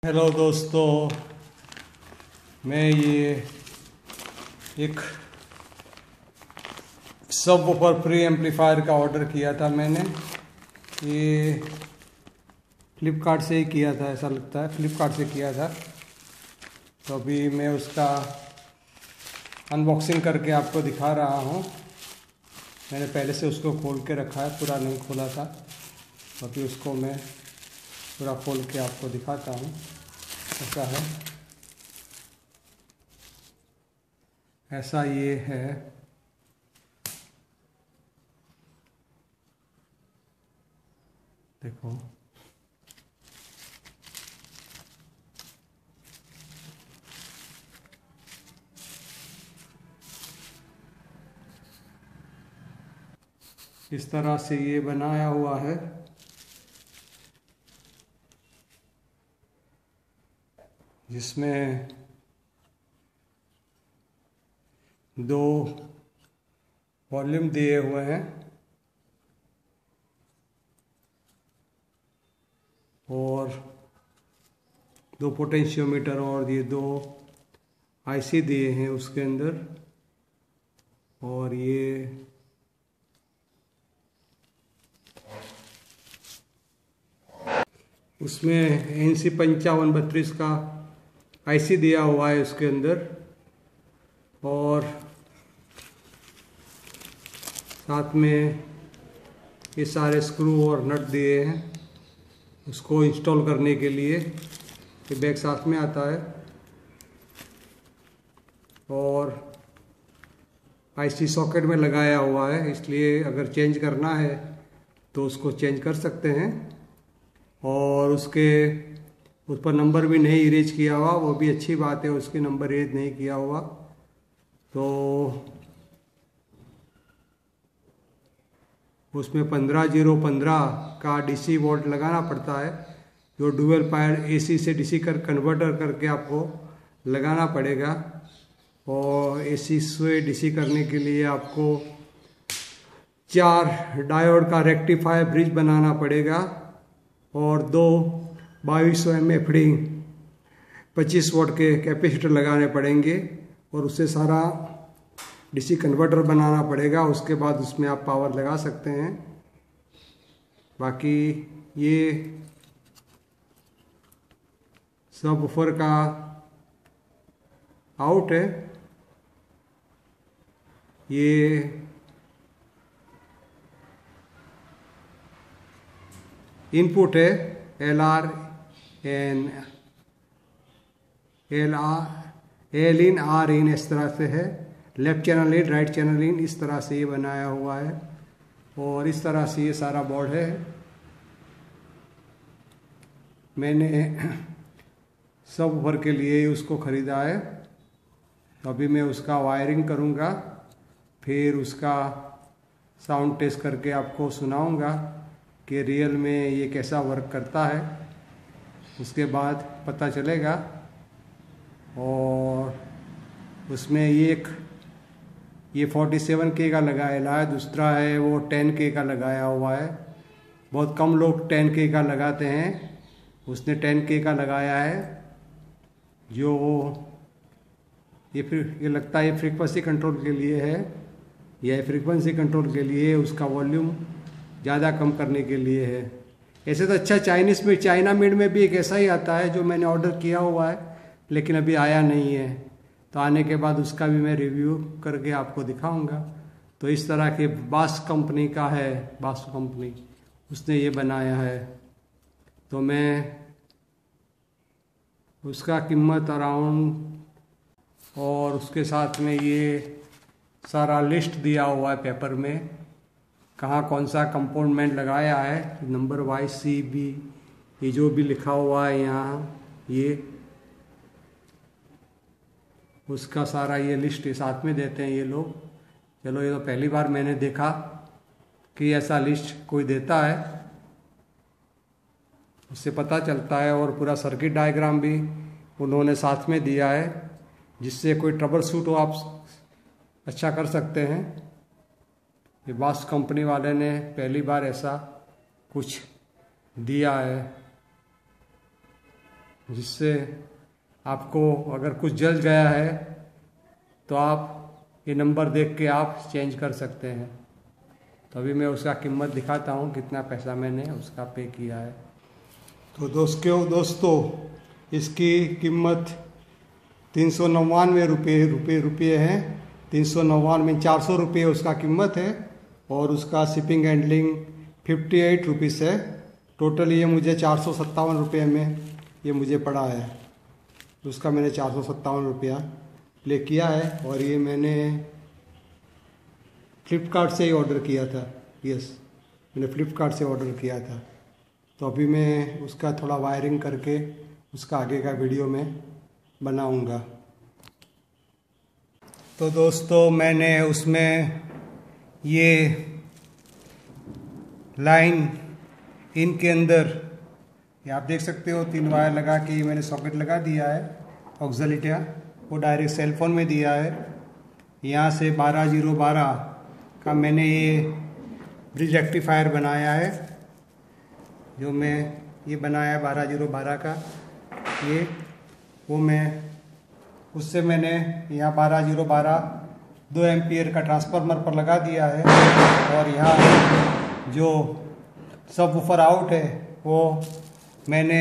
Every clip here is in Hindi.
हेलो दोस्तों, मैं ये एक सब वूफर प्री एम्पलीफायर का ऑर्डर किया था। मैंने ये फ्लिपकार्ट से ही किया था, ऐसा लगता है फ्लिपकार्ट से किया था। तो अभी मैं उसका अनबॉक्सिंग करके आपको दिखा रहा हूँ। मैंने पहले से उसको खोल के रखा है, पूरा नहीं खोला था। तो अभी उसको मैं पूरा खोल के आपको दिखाता हूँ ऐसा है। ऐसा ये है। देखो, इस तरह से ये बनाया हुआ है। जिसमें दो वॉल्यूम दिए हुए हैं और दो पोटेंशियोमीटर और ये दो आईसी दिए हैं उसके अंदर। और ये उसमें NC 5532 का आईसी दिया हुआ है उसके अंदर। और साथ में ये सारे स्क्रू और नट दिए हैं उसको इंस्टॉल करने के लिए। ये बैग साथ में आता है और आईसी सॉकेट में लगाया हुआ है, इसलिए अगर चेंज करना है तो उसको चेंज कर सकते हैं। और उसके उस पर नंबर भी नहीं इरेज किया हुआ, वो भी अच्छी बात है, उसके नंबर इरेज नहीं किया हुआ। तो उसमें 15015 का DC वोल्ट लगाना पड़ता है, जो डुअल पायर AC से DC कन्वर्टर करके आपको लगाना पड़ेगा। और AC से DC करने के लिए आपको 4 डायोड का रेक्टिफायर ब्रिज बनाना पड़ेगा और 2 2200 mFD 25 वोल्ट के कैपेसिटर लगाने पड़ेंगे और उससे सारा DC कन्वर्टर बनाना पड़ेगा। उसके बाद उसमें आप पावर लगा सकते हैं। बाकी ये सब वूफर का आउट है। ये इनपुट है LR and L in R in, इस तरह से है। Left channel in, right channel in, इस तरह से ये बनाया हुआ है। और इस तरह से ये सारा बोर्ड है। मैंने सब वूफर के लिए उसको ख़रीदा है। तो अभी मैं उसका वायरिंग करूँगा, फिर उसका साउंड टेस्ट करके आपको सुनाऊँगा कि रियल में ये कैसा वर्क करता है। उसके बाद पता चलेगा। और उसमें ये 47K का लगाया है, दूसरा है वो 10K का लगाया हुआ है। बहुत कम लोग 10K का लगाते हैं, उसने 10K का लगाया है। जो ये लगता है ये फ्रीक्वेंसी कंट्रोल के लिए है। यह फ्रीक्वेंसी कंट्रोल के लिए, उसका वॉल्यूम ज़्यादा कम करने के लिए है। ऐसे तो अच्छा चाइनीज़ में, चाइना मेड में भी एक ऐसा ही आता है जो मैंने ऑर्डर किया हुआ है, लेकिन अभी आया नहीं है। तो आने के बाद उसका भी मैं रिव्यू करके आपको दिखाऊंगा। तो इस तरह के बास कंपनी का है, बास कंपनी उसने ये बनाया है। तो मैं उसका कीमत अराउंड, और उसके साथ में ये सारा लिस्ट दिया हुआ है पेपर में, कहाँ कौन सा कंपोनेंट लगाया है, नंबर वाइज CB, ये जो भी लिखा हुआ है यहाँ, ये उसका सारा ये लिस्ट साथ में देते हैं ये लोग। चलो, ये तो पहली बार मैंने देखा कि ऐसा लिस्ट कोई देता है, उससे पता चलता है। और पूरा सर्किट डायग्राम भी उन्होंने साथ में दिया है, जिससे कोई ट्रबल शूट हो आप अच्छा कर सकते हैं। ये बास कंपनी वाले ने पहली बार ऐसा कुछ दिया है। जिससे आपको अगर कुछ जल गया है तो आप ये नंबर देख के आप चेंज कर सकते हैं। तो अभी मैं उसका कीमत दिखाता हूँ, कितना पैसा मैंने उसका पे किया है। तो दोस्तों इसकी कीमत 399 रुपये है। 399 400 रुपये उसका कीमत है और उसका शिपिंग हैंडलिंग 58 रुपीज़ है। टोटल ये मुझे 457 रुपये में ये मुझे पड़ा है। उसका मैंने 457 रुपया प्ले किया है और ये मैंने फ्लिपकार्ट से ही ऑर्डर किया था। यस, मैंने फ्लिपकार्ट से ऑर्डर किया था। तो अभी मैं उसका थोड़ा वायरिंग करके उसका आगे का वीडियो में बनाऊंगा। तो दोस्तों मैंने उसमें ये लाइन इनके अंदर ये आप देख सकते हो 3 वायर लगा के मैंने सॉकेट लगा दिया है ऑक्सिलिटिया, वो डायरेक्ट सेल फोन में दिया है। यहाँ से 12012 का मैंने ये ब्रिज रेक्टिफायर बनाया है, जो मैं ये बनाया 12012 का ये, वो मैं उससे मैंने यहाँ 12012 2 एम्पियर का ट्रांसफार्मर पर लगा दिया है। और यहाँ जो सब वूफर आउट है वो मैंने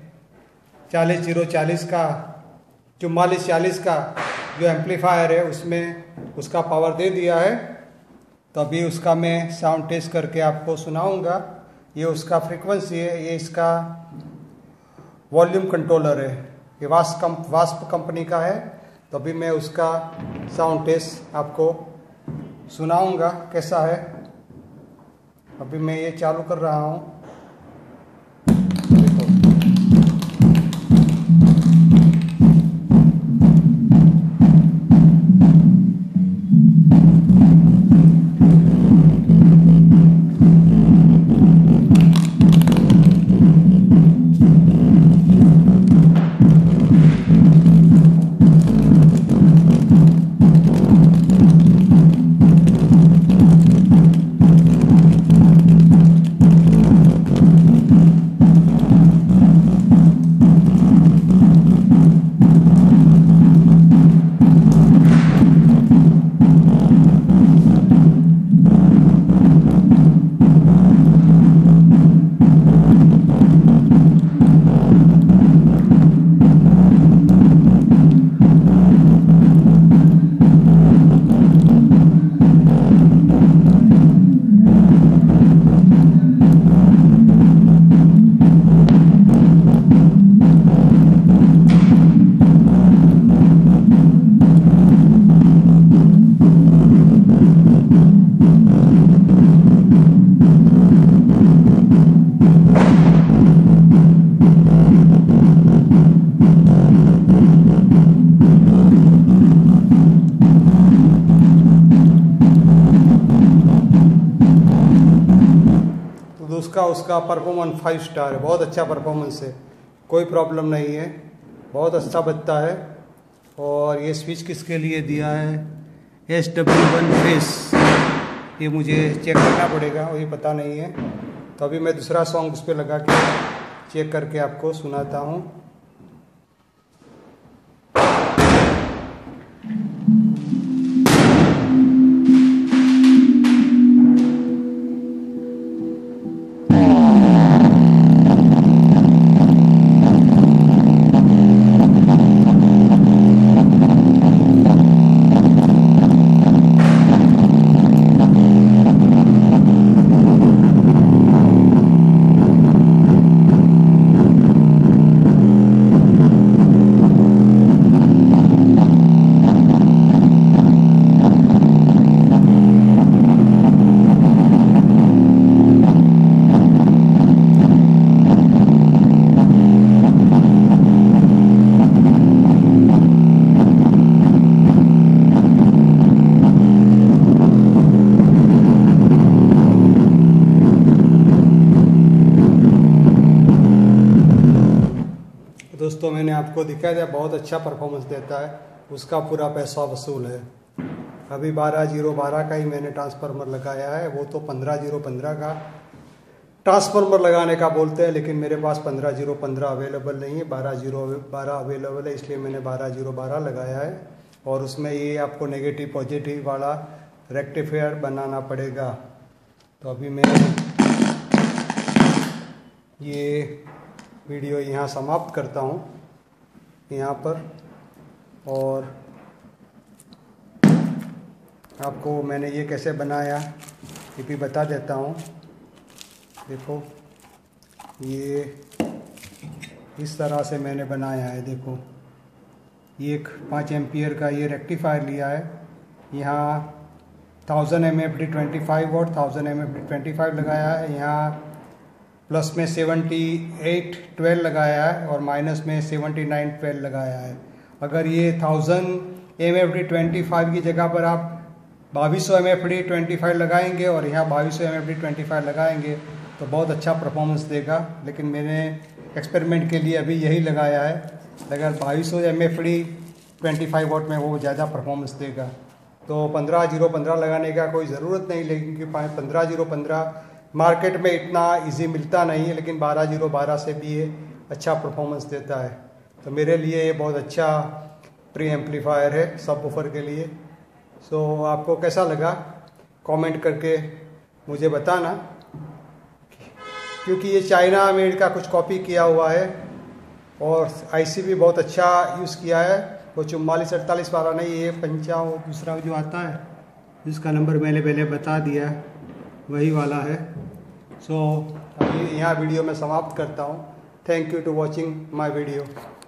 40040 का 4440 का जो एम्पलीफायर है उसमें उसका पावर दे दिया है। तो अभी उसका मैं साउंड टेस्ट करके आपको सुनाऊंगा। ये उसका फ्रीक्वेंसी है, ये इसका वॉल्यूम कंट्रोलर है, ये वास्प कंपनी का है। तो अभी मैं उसका साउंड टेस्ट आपको सुनाऊंगा कैसा है। अभी मैं ये चालू कर रहा हूँ। उसका परफॉर्मेंस 5 स्टार है, बहुत अच्छा परफॉर्मेंस है, कोई प्रॉब्लम नहीं है, बहुत अच्छा बजता है। और ये स्विच किसके लिए दिया है, SW1 फेस, ये मुझे चेक करना पड़ेगा, वही पता नहीं है। तो अभी मैं दूसरा सॉन्ग उस पर लगा के चेक करके आपको सुनाता हूँ। दोस्तों मैंने आपको दिखाया था, बहुत अच्छा परफॉर्मेंस देता है, उसका पूरा पैसा वसूल है। अभी 12012 का ही मैंने ट्रांसफार्मर लगाया है, वो तो 15015 का ट्रांसफार्मर लगाने का बोलते हैं, लेकिन मेरे पास 15015 अवेलेबल नहीं है, 12012 अवेलेबल है, इसलिए मैंने 12012 लगाया है। और उसमें ये आपको नेगेटिव पॉजिटिव वाला रेक्टिफायर बनाना पड़ेगा। तो अभी मैं ये वीडियो यहाँ समाप्त करता हूँ यहाँ पर, और आपको मैंने ये कैसे बनाया ये भी बता देता हूँ। देखो ये इस तरह से मैंने बनाया है। देखो ये एक 5 एम्पियर का ये रेक्टिफायर लिया है। यहाँ 1000 mFD 25 वोल्ट 1000 mFD 25 लगाया है। यहाँ प्लस में 7812 लगाया है और माइनस में 7912 लगाया है। अगर ये 1000 mFD 25 की जगह पर आप 2200 mFD 25 लगाएंगे और यहाँ 2200 mFD 25 लगाएंगे तो बहुत अच्छा परफॉर्मेंस देगा। लेकिन मैंने एक्सपेरिमेंट के लिए अभी यही लगाया है। अगर 2200 mFD 25 वोल्ट में वो ज़्यादा परफॉर्मेंस देगा। तो 15015 लगाने का कोई ज़रूरत नहीं, लेकिन कि 15015 मार्केट में इतना इजी मिलता नहीं है, लेकिन 12012 से भी ये अच्छा परफॉर्मेंस देता है। तो मेरे लिए ये बहुत अच्छा प्री एम्पलीफायर है सब वूफर के लिए। सो आपको कैसा लगा कमेंट करके मुझे बताना, क्योंकि ये चाइना मेड का कुछ कॉपी किया हुआ है और आईसी भी बहुत अच्छा यूज़ किया है। वो 4448 वाला नहीं, ये 55 दूसरा जो आता है जिसका नंबर मैंने पहले बता दिया वही वाला है। सो अभी यहाँ वीडियो में समाप्त करता हूँ। Thank you to watching my video.